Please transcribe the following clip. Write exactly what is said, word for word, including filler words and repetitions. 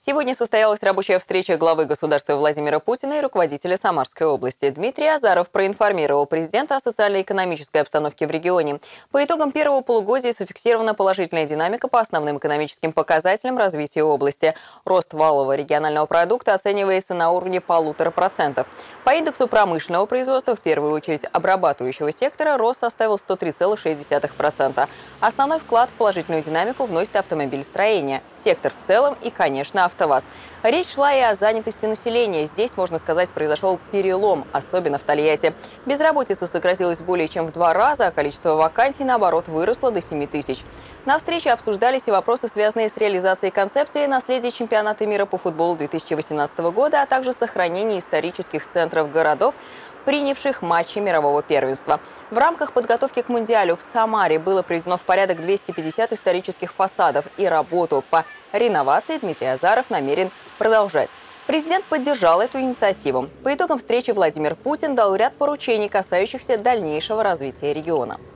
Сегодня состоялась рабочая встреча главы государства Владимира Путина и руководителя Самарской области. Дмитрий Азаров проинформировал президента о социально-экономической обстановке в регионе. По итогам первого полугодия зафиксирована положительная динамика по основным экономическим показателям развития области. Рост валового регионального продукта оценивается на уровне полутора процентов. По индексу промышленного производства, в первую очередь обрабатывающего сектора, рост составил сто три целых шесть десятых процента. Основной вклад в положительную динамику вносит автомобилестроение, сектор в целом и, конечно, АвтоВАЗ. Речь шла и о занятости населения. Здесь, можно сказать, произошел перелом, особенно в Тольятти. Безработица сократилась более чем в два раза, а количество вакансий, наоборот, выросло до семи тысяч. На встрече обсуждались и вопросы, связанные с реализацией концепции наследия чемпионата мира по футболу две тысячи восемнадцатого года, а также сохранение исторических центров городов, принявших матчи мирового первенства. В рамках подготовки к Мундиалю в Самаре было приведено в порядок двести пятьдесят исторических фасадов, и работу по реновации Дмитрий Азаров намерен продолжать. Президент поддержал эту инициативу. По итогам встречи Владимир Путин дал ряд поручений, касающихся дальнейшего развития региона.